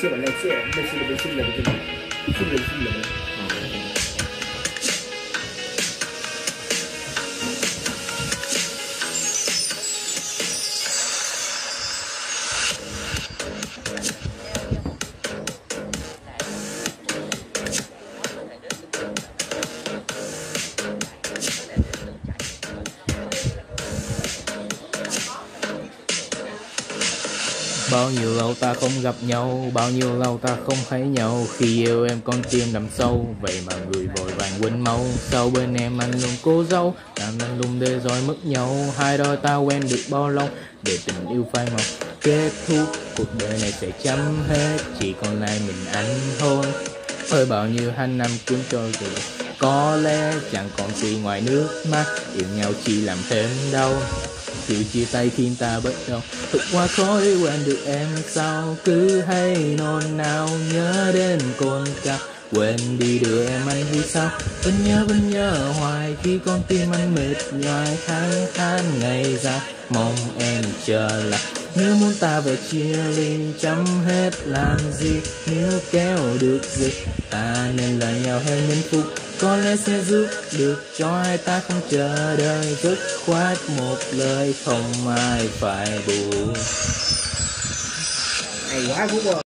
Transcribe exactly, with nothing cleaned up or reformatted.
次吧，类似类似的类似的这种，类似的类似的。 Bao nhiêu lâu ta không gặp nhau, bao nhiêu lâu ta không thấy nhau. Khi yêu em con tim nằm sâu, vậy mà người vội vàng quên mau. Sau bên em anh luôn cố giấu, làm anh luôn để rồi mất nhau. Hai đôi ta quen được bao lâu, để tình yêu phai màu kết thúc. Cuộc đời này sẽ chấm hết, chỉ còn lại mình anh thôi. Ơi bao nhiêu hai năm cuốn trôi rồi, có lẽ chẳng còn gì ngoài nước mắt. Yêu nhau chỉ làm thêm đau, sự chia tay khiến ta bất đồng. Thật quá khó để quên được em sao, cứ hay nôn nao nhớ đến con cao. Quên đi được em anh vì sao, vẫn nhớ vẫn nhớ hoài. Khi con tim anh mệt nhoài, tháng tháng ngày dài mong em trở lại. Nếu muốn ta về chia ly chấm hết làm gì, nếu kéo được gì ta nên là nhau hay những phút. Có lẽ sẽ giúp được cho hai ta không chờ đợi, dứt khoát một lời không ai phải buồn. Hay quá Phúc ơi.